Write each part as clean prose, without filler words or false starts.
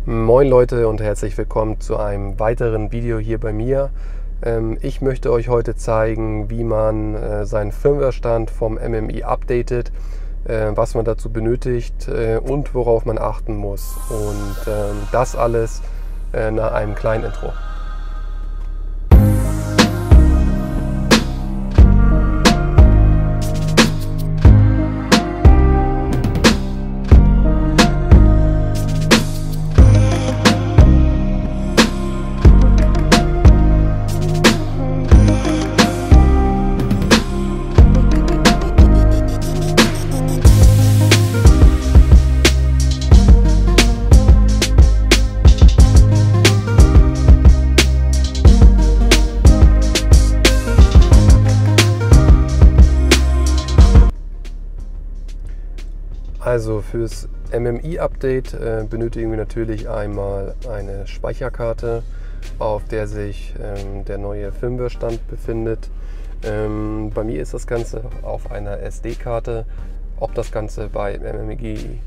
Moin Leute und herzlich willkommen zu einem weiteren Video hier bei mir. Ich möchte euch heute zeigen, wie man seinen Firmwarestand vom MMI updatet, was man dazu benötigt und worauf man achten muss. Und das alles nach einem kleinen Intro. Also fürs MMI-Update benötigen wir natürlich einmal eine Speicherkarte, auf der sich der neue Firmwarestand befindet. Bei mir ist das Ganze auf einer SD-Karte. Ob das Ganze beim MMI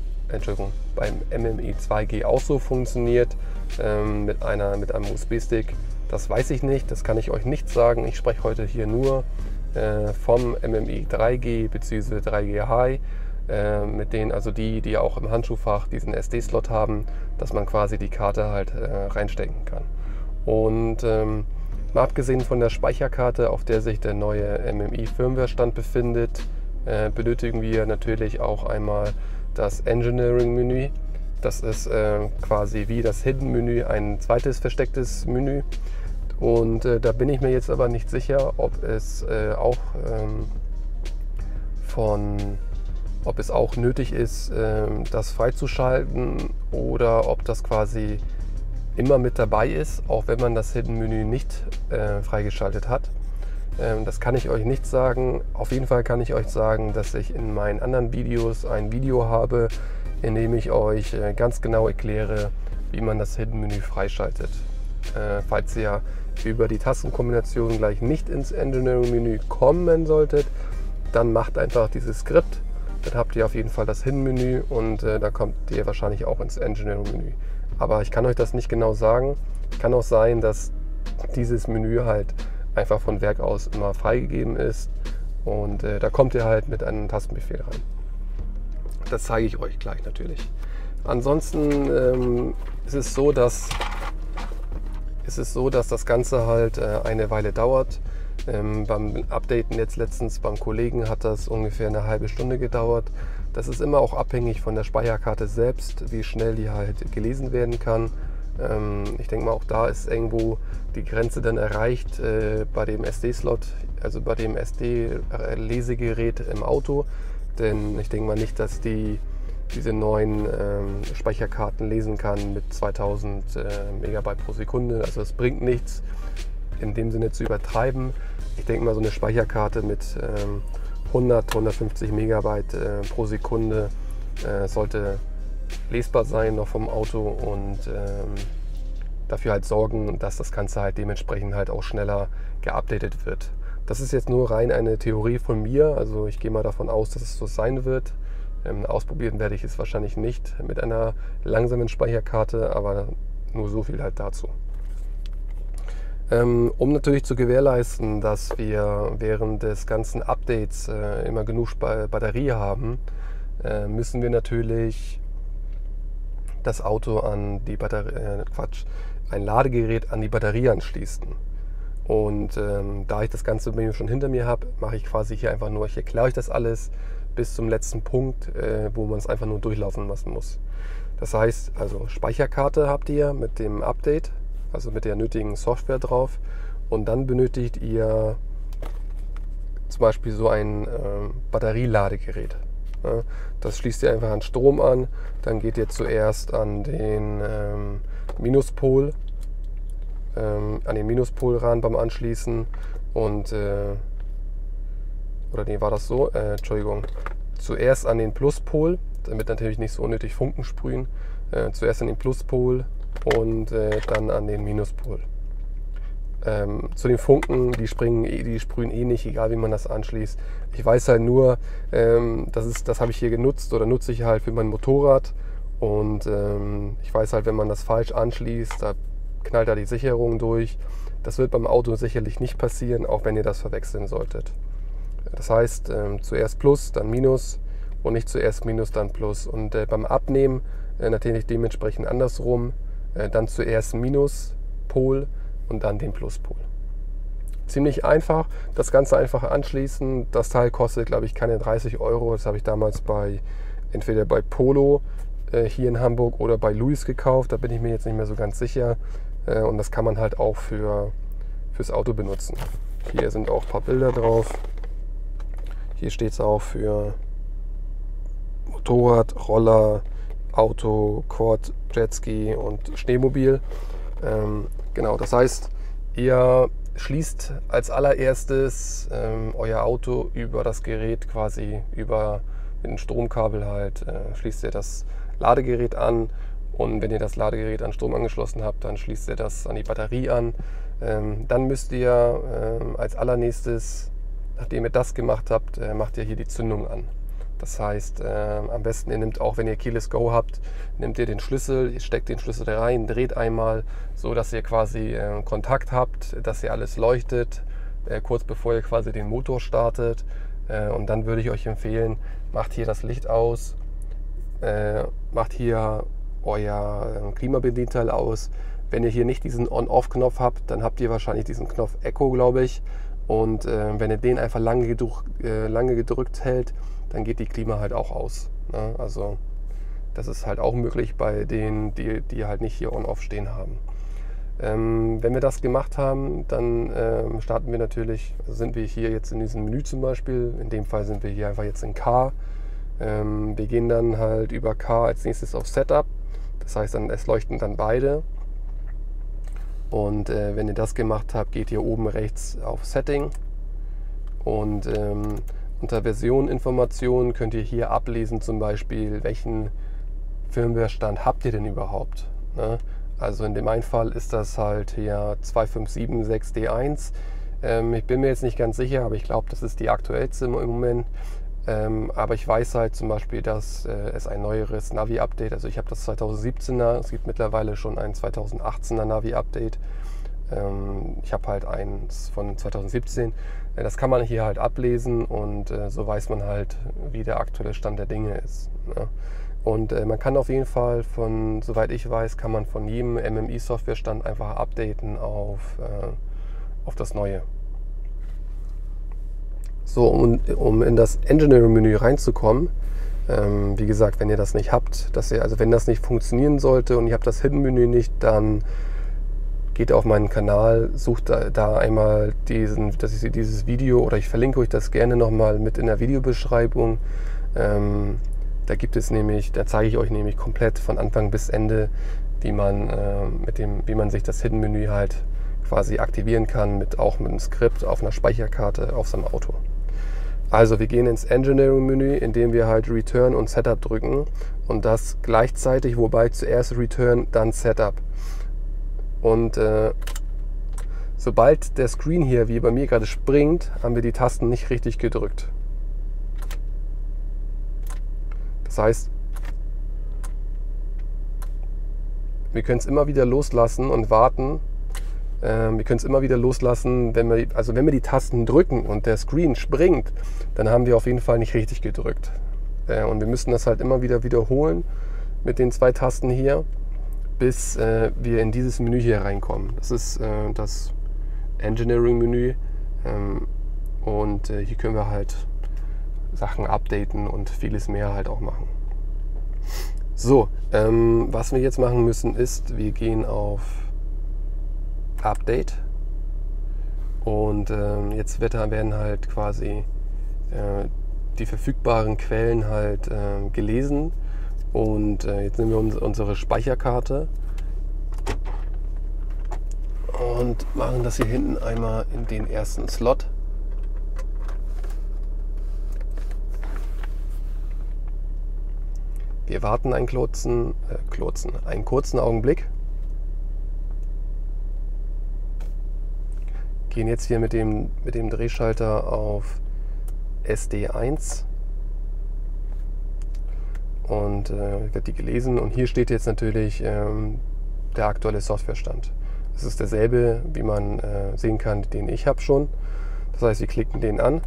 2G auch so funktioniert, mit einem USB-Stick, das weiß ich nicht, das kann ich euch nicht sagen. Ich spreche heute hier nur vom MMI 3G bzw. 3G High. Mit denen, also die auch im Handschuhfach diesen SD-Slot haben, dass man quasi die Karte halt reinstecken kann. Und mal abgesehen von der Speicherkarte, auf der sich der neue MMI-Firmware-Stand befindet, benötigen wir natürlich auch einmal das Engineering-Menü. Das ist quasi wie das Hidden-Menü ein zweites verstecktes Menü. Und da bin ich mir jetzt aber nicht sicher, ob es auch nötig ist, das freizuschalten oder ob das quasi immer mit dabei ist, auch wenn man das Hidden-Menü nicht freigeschaltet hat. Das kann ich euch nicht sagen. Auf jeden Fall kann ich euch sagen, dass ich in meinen anderen Videos ein Video habe, in dem ich euch ganz genau erkläre, wie man das Hidden-Menü freischaltet. Falls ihr über die Tastenkombination gleich nicht ins Engineering-Menü kommen solltet, dann macht einfach dieses Skript. Dann habt ihr auf jeden Fall das Hidden-Menü und da kommt ihr wahrscheinlich auch ins Engineering-Menü. Aber ich kann euch das nicht genau sagen. Kann auch sein, dass dieses Menü halt einfach von Werk aus immer freigegeben ist und da kommt ihr halt mit einem Tastenbefehl rein. Das zeige ich euch gleich natürlich. Ansonsten ist es so, dass das Ganze halt eine Weile dauert. Beim Updaten jetzt letztens beim Kollegen hat das ungefähr eine halbe Stunde gedauert. Das ist immer auch abhängig von der Speicherkarte selbst, wie schnell die halt gelesen werden kann. Ich denke mal, auch da ist irgendwo die Grenze dann erreicht bei dem SD-Slot, also bei dem SD-Lesegerät im Auto. Denn ich denke mal nicht, dass diese neuen Speicherkarten lesen kann mit 2000 Megabyte pro Sekunde. Also es bringt nichts, in dem Sinne zu übertreiben. Ich denke mal, so eine Speicherkarte mit 150 Megabyte pro Sekunde sollte lesbar sein noch vom Auto und dafür halt sorgen, dass das Ganze halt dementsprechend halt auch schneller geupdatet wird. Das ist jetzt nur rein eine Theorie von mir, also ich gehe mal davon aus, dass es so sein wird. Ausprobieren werde ich es wahrscheinlich nicht mit einer langsamen Speicherkarte, aber nur so viel halt dazu. Um natürlich zu gewährleisten, dass wir während des ganzen Updates immer genug Batterie haben, müssen wir natürlich das Auto an die ein Ladegerät an die Batterie anschließen. Und da ich das ganze Menü schon hinter mir habe, mache ich quasi hier einfach nur, ich erkläre euch das alles bis zum letzten Punkt, wo man es einfach nur durchlaufen lassen muss. Das heißt, also Speicherkarte habt ihr mit dem Update, also mit der nötigen Software drauf, und dann benötigt ihr zum Beispiel so ein Batterieladegerät. Das schließt ihr einfach an Strom an, dann geht ihr zuerst an den Minuspol ran beim Anschließen und oder nee, war das so? Entschuldigung. Zuerst an den Pluspol, damit natürlich nicht so unnötig Funken sprühen. Zuerst an den Pluspol und dann an den Minuspol. Zu den Funken, die sprühen eh nicht, egal wie man das anschließt. Ich weiß halt nur, das habe ich hier genutzt oder nutze ich halt für mein Motorrad Und ich weiß halt, wenn man das falsch anschließt, da knallt da die Sicherung durch. Das wird beim Auto sicherlich nicht passieren, auch wenn ihr das verwechseln solltet. Das heißt, zuerst Plus, dann Minus und nicht zuerst Minus, dann Plus. Und beim Abnehmen natürlich dementsprechend andersrum, dann zuerst Minuspol und dann den Pluspol. Ziemlich einfach, das Ganze einfach anschließen. Das Teil kostet, glaube ich, keine 30 Euro. Das habe ich damals entweder bei Polo hier in Hamburg oder bei Louis gekauft. Da bin ich mir jetzt nicht mehr so ganz sicher. Und das kann man halt auch fürs Auto benutzen. Hier sind auch ein paar Bilder drauf. Hier steht es auch für Motorrad, Roller, Auto, Quad, Jetski und Schneemobil. Genau, das heißt, ihr schließt als allererstes euer Auto über das Gerät quasi, über mit dem Stromkabel halt, schließt ihr das Ladegerät an, und wenn ihr das Ladegerät an Strom angeschlossen habt, dann schließt ihr das an die Batterie an. Dann müsst ihr als allernächstes, nachdem ihr das gemacht habt, macht ihr hier die Zündung an. Das heißt, am besten, ihr nehmt auch, wenn ihr Keyless Go habt, nehmt ihr den Schlüssel, ihr steckt den Schlüssel da rein, dreht einmal, so dass ihr quasi Kontakt habt, dass ihr alles leuchtet, kurz bevor ihr quasi den Motor startet. Und dann würde ich euch empfehlen, macht hier das Licht aus, macht hier euer Klimabedienteil aus. Wenn ihr hier nicht diesen On-Off-Knopf habt, dann habt ihr wahrscheinlich diesen Knopf Echo, glaube ich. Und wenn ihr den einfach lange gedrückt hält, dann geht die Klima halt auch aus. Ne? Also das ist halt auch möglich bei denen, die halt nicht hier On-Off stehen haben. Wenn wir das gemacht haben, dann starten wir natürlich, also sind wir hier jetzt in diesem Menü zum Beispiel. In dem Fall sind wir hier einfach jetzt in Car. Wir gehen dann halt über Car als nächstes auf Setup. Das heißt, es leuchten dann beide. Und wenn ihr das gemacht habt, geht ihr oben rechts auf Setting. Und unter Versioninformationen könnt ihr hier ablesen, zum Beispiel, welchen Firmwarestand habt ihr denn überhaupt. Ne? Also in dem einen Fall ist das halt hier 257.6D1. Ich bin mir jetzt nicht ganz sicher, aber ich glaube, das ist die aktuellste im Moment. Aber ich weiß halt zum Beispiel, dass es ein neueres Navi-Update, also ich habe das 2017er, es gibt mittlerweile schon ein 2018er Navi-Update. Ich habe halt eins von 2017. Das kann man hier halt ablesen, und so weiß man halt, wie der aktuelle Stand der Dinge ist. Ne? Und man kann auf jeden Fall soweit ich weiß, kann man von jedem MMI-Softwarestand einfach updaten auf das Neue. So, um in das Engineering-Menü reinzukommen, wie gesagt, wenn ihr das nicht habt, also wenn das nicht funktionieren sollte und ihr habt das Hidden-Menü nicht, dann geht auf meinen Kanal, sucht da einmal dieses Video, oder ich verlinke euch das gerne nochmal mit in der Videobeschreibung. Da zeige ich euch nämlich komplett von Anfang bis Ende, wie man sich das Hidden-Menü halt quasi aktivieren kann, auch mit einem Skript auf einer Speicherkarte auf seinem Auto. Also wir gehen ins Engineering-Menü, indem wir halt Return und Setup drücken, und das gleichzeitig, wobei zuerst Return, dann Setup. Und sobald der Screen hier, wie bei mir gerade, springt, haben wir die Tasten nicht richtig gedrückt. Das heißt, wir können es immer wieder loslassen und warten. Wir können es immer wieder loslassen, wenn wir die Tasten drücken und der Screen springt, dann haben wir auf jeden Fall nicht richtig gedrückt. Und wir müssen das halt immer wieder wiederholen mit den 2 Tasten hier, bis wir in dieses Menü hier reinkommen. Das ist das Engineering-Menü, und hier können wir halt Sachen updaten und vieles mehr halt auch machen. So, was wir jetzt machen müssen ist, wir gehen auf Update, und jetzt werden halt quasi die verfügbaren Quellen halt gelesen, und jetzt nehmen wir unsere Speicherkarte und machen das hier hinten einmal in den ersten Slot. Wir warten einen kurzen Augenblick. Gehen jetzt hier mit dem Drehschalter auf SD1 und wird die gelesen. Und hier steht jetzt natürlich der aktuelle Softwarestand. Das ist derselbe, wie man sehen kann, den ich habe schon. Das heißt, wir klicken den an.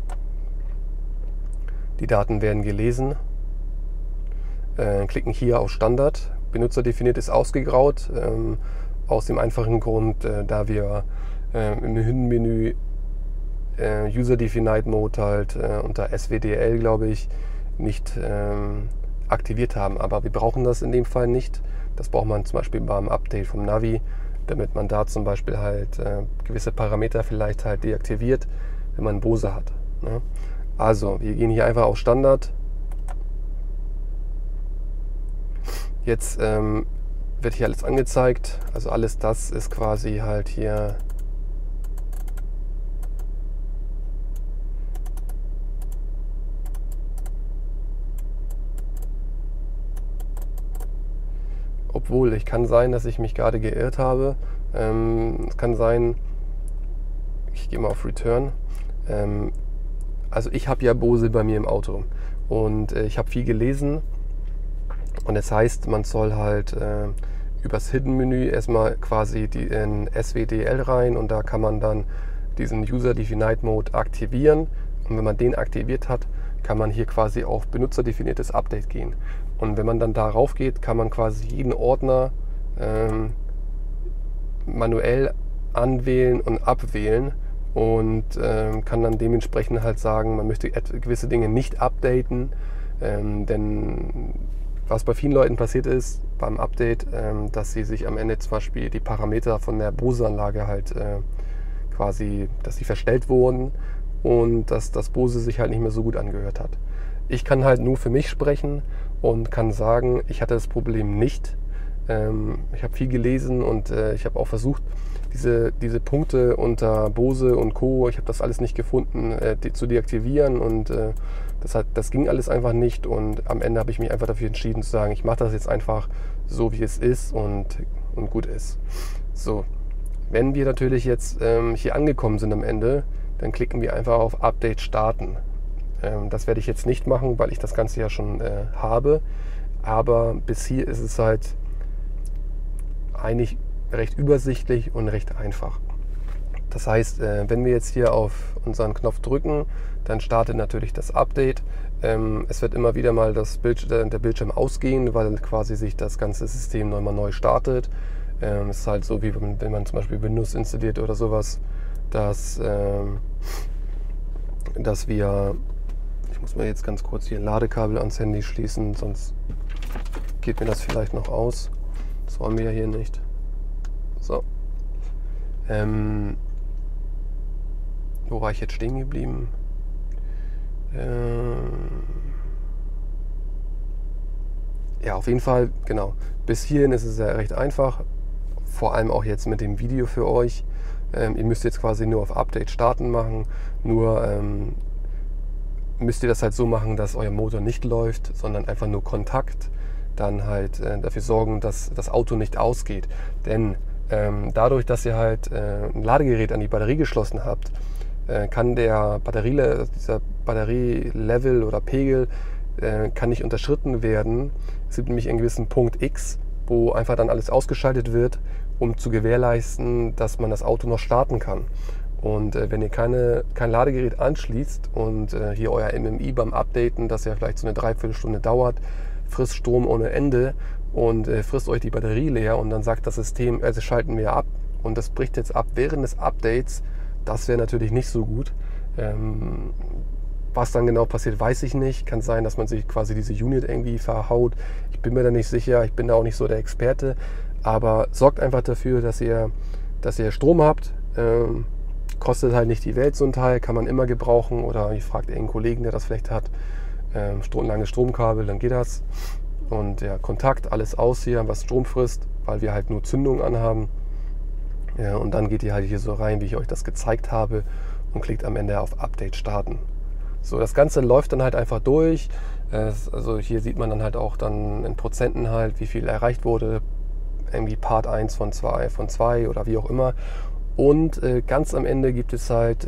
Die Daten werden gelesen. Klicken hier auf Standard. Benutzerdefiniert ist ausgegraut. Aus dem einfachen Grund, da wir im Menü User Defined Mode halt unter SWDL, glaube ich, nicht aktiviert haben. Aber wir brauchen das in dem Fall nicht. Das braucht man zum Beispiel beim Update vom Navi, damit man da zum Beispiel halt gewisse Parameter vielleicht halt deaktiviert, wenn man Bose hat. Ne? Also, wir gehen hier einfach auf Standard. Jetzt wird hier alles angezeigt. Also alles das ist quasi halt hier obwohl, ich kann sein, dass ich mich gerade geirrt habe. Es kann sein, ich gehe mal auf Return. Also ich habe ja Bose bei mir im Auto und ich habe viel gelesen und das heißt, man soll halt übers Hidden-Menü erstmal quasi in SWDL rein und da kann man dann diesen User Defined Mode aktivieren und wenn man den aktiviert hat, kann man hier quasi auf benutzerdefiniertes Update gehen. Und wenn man dann darauf geht, kann man quasi jeden Ordner manuell anwählen und abwählen und kann dann dementsprechend halt sagen, man möchte gewisse Dinge nicht updaten, denn was bei vielen Leuten passiert ist beim Update, dass sie sich am Ende zum Beispiel die Parameter von der Bose-Anlage halt quasi, dass sie verstellt wurden und dass das Bose sich halt nicht mehr so gut angehört hat. Ich kann halt nur für mich sprechen und kann sagen, ich hatte das Problem nicht. Ich habe viel gelesen und ich habe auch versucht, diese Punkte unter Bose und Co., ich habe das alles nicht gefunden, zu deaktivieren und das ging alles einfach nicht und am Ende habe ich mich einfach dafür entschieden zu sagen, ich mache das jetzt einfach so, wie es ist und gut ist. So, wenn wir natürlich jetzt hier angekommen sind am Ende, dann klicken wir einfach auf Update starten. Das werde ich jetzt nicht machen, weil ich das Ganze ja schon habe, aber bis hier ist es halt eigentlich recht übersichtlich und recht einfach. Das heißt, wenn wir jetzt hier auf unseren Knopf drücken, dann startet natürlich das Update. Es wird immer wieder mal der Bildschirm ausgehen, weil quasi sich das ganze System nochmal neu startet. Es ist halt so, wie wenn man zum Beispiel Windows installiert oder sowas, dass wir, ich muss mal jetzt ganz kurz hier ein Ladekabel ans Handy schließen, sonst geht mir das vielleicht noch aus. Das wollen wir ja hier nicht. So. Wo war ich jetzt stehen geblieben? Ja, auf jeden Fall, genau. Bis hierhin ist es ja recht einfach. Vor allem auch jetzt mit dem Video für euch. Ihr müsst jetzt quasi nur auf Update starten machen. Nur müsst ihr das halt so machen, dass euer Motor nicht läuft, sondern einfach nur Kontakt. Dann halt dafür sorgen, dass das Auto nicht ausgeht. Denn dadurch, dass ihr halt ein Ladegerät an die Batterie geschlossen habt, kann dieser Batterielevel oder Pegel kann nicht unterschritten werden. Es gibt nämlich einen gewissen Punkt X, wo einfach dann alles ausgeschaltet wird, um zu gewährleisten, dass man das Auto noch starten kann. Und wenn ihr kein Ladegerät anschließt und hier euer MMI beim Updaten, das ja vielleicht so eine Dreiviertelstunde dauert, frisst Strom ohne Ende und frisst euch die Batterie leer und dann sagt das System, also schalten wir ab und das bricht jetzt ab während des Updates, das wäre natürlich nicht so gut. Was dann genau passiert, weiß ich nicht. Kann sein, dass man sich quasi diese Unit irgendwie verhaut. Ich bin mir da nicht sicher, ich bin da auch nicht so der Experte, aber sorgt einfach dafür, dass ihr Strom habt. Kostet halt nicht die Welt so ein Teil, kann man immer gebrauchen oder ich frage irgendeinen Kollegen, der das vielleicht hat. Lange Stromkabel, dann geht das. Und ja, Kontakt, alles aus hier, was Strom frisst, weil wir halt nur Zündung anhaben. Ja, und dann geht ihr halt hier so rein, wie ich euch das gezeigt habe und klickt am Ende auf Update starten. So, das Ganze läuft dann halt einfach durch. Also hier sieht man dann halt auch dann in Prozenten halt, wie viel erreicht wurde. Irgendwie Part 1 von 2 oder wie auch immer. Und ganz am Ende gibt es halt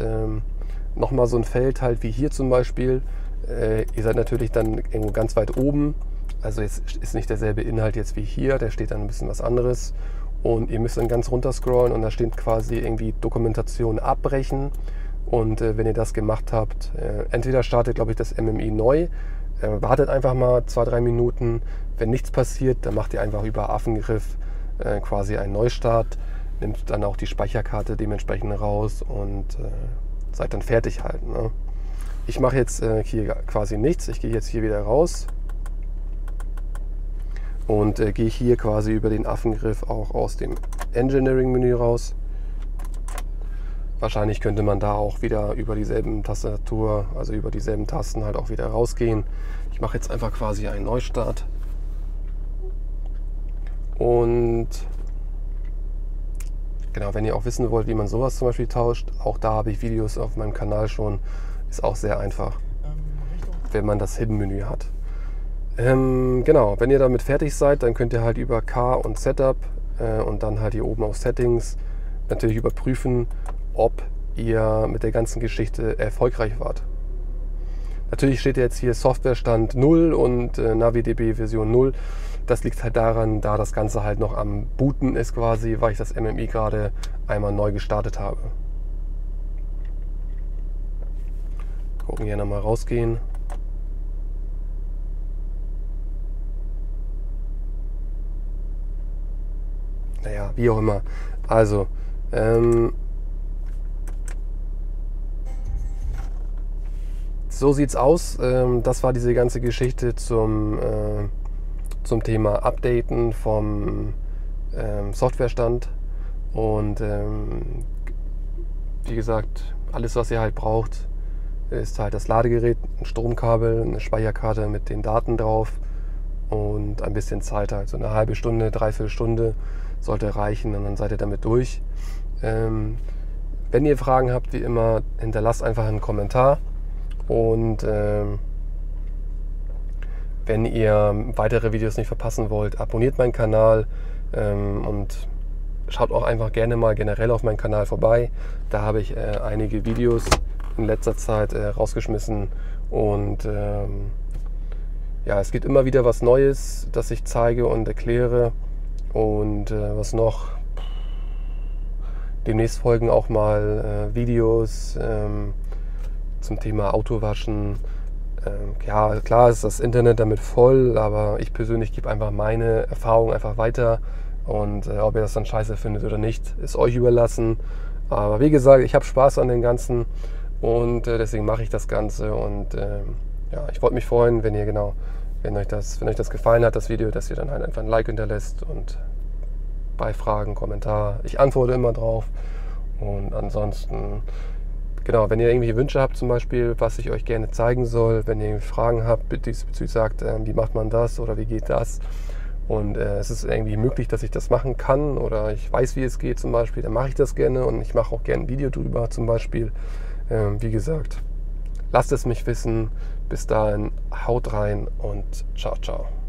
nochmal so ein Feld halt wie hier zum Beispiel. Ihr seid natürlich dann irgendwo ganz weit oben Also jetzt ist nicht derselbe Inhalt jetzt wie hier, der steht dann ein bisschen was anderes. Und ihr müsst dann ganz runter scrollen und da steht quasi irgendwie Dokumentation abbrechen. Und wenn ihr das gemacht habt, entweder startet, glaube ich, das MMI neu, wartet einfach mal 2-3 Minuten. Wenn nichts passiert, dann macht ihr einfach über Affengriff quasi einen Neustart, nimmt dann auch die Speicherkarte dementsprechend raus und seid dann fertig halt. Ne? Ich mache jetzt hier quasi nichts. Ich gehe jetzt hier wieder raus und gehe hier quasi über den Affengriff auch aus dem Engineering-Menü raus. Wahrscheinlich könnte man da auch wieder über dieselben Tastatur, also über dieselben Tasten halt auch wieder rausgehen. Ich mache jetzt einfach quasi einen Neustart. Und genau, wenn ihr auch wissen wollt, wie man sowas zum Beispiel tauscht, auch da habe ich Videos auf meinem Kanal schon. Ist auch sehr einfach, wenn man das Hidden-Menü hat. Genau, wenn ihr damit fertig seid, dann könnt ihr halt über K und Setup und dann halt hier oben auf Settings natürlich überprüfen, ob ihr mit der ganzen Geschichte erfolgreich wart. Natürlich steht jetzt hier Softwarestand 0 und NaviDB Version 0. Das liegt halt daran, da das Ganze halt noch am Booten ist quasi, weil ich das MMI gerade einmal neu gestartet habe. Gucken, hier nochmal rausgehen. Naja, wie auch immer. Also, so sieht's aus. Das war diese ganze Geschichte zum Thema Updaten vom Softwarestand. Und wie gesagt, alles, was ihr halt braucht, ist halt das Ladegerät, ein Stromkabel, eine Speicherkarte mit den Daten drauf und ein bisschen Zeit halt. So eine halbe Stunde, dreiviertel Stunde sollte reichen und dann seid ihr damit durch. Wenn ihr Fragen habt, wie immer, hinterlasst einfach einen Kommentar. Und wenn ihr weitere Videos nicht verpassen wollt, abonniert meinen Kanal und schaut auch einfach gerne mal generell auf meinen Kanal vorbei. Da habe ich einige Videos in letzter Zeit rausgeschmissen und ja, es gibt immer wieder was Neues, das ich zeige und erkläre. Und was noch? Demnächst folgen auch mal Videos zum Thema Autowaschen. Ja, klar ist das Internet damit voll, aber ich persönlich gebe einfach meine Erfahrung einfach weiter. Und ob ihr das dann scheiße findet oder nicht, ist euch überlassen. Aber wie gesagt, ich habe Spaß an dem Ganzen und deswegen mache ich das Ganze. Und ja, ich wollte mich freuen, wenn ihr wenn euch das gefallen hat, das Video, dass ihr dann halt einfach ein Like hinterlässt und bei Fragen, Kommentar. Ich antworte immer drauf. Und ansonsten, genau, wenn ihr irgendwelche Wünsche habt zum Beispiel, was ich euch gerne zeigen soll, wenn ihr Fragen habt, diesbezüglich sagt, wie macht man das oder wie geht das? Und es ist irgendwie möglich, dass ich das machen kann oder ich weiß, wie es geht zum Beispiel, dann mache ich das gerne und ich mache auch gerne ein Video drüber zum Beispiel. Wie gesagt, lasst es mich wissen. Bis dahin, haut rein und ciao, ciao.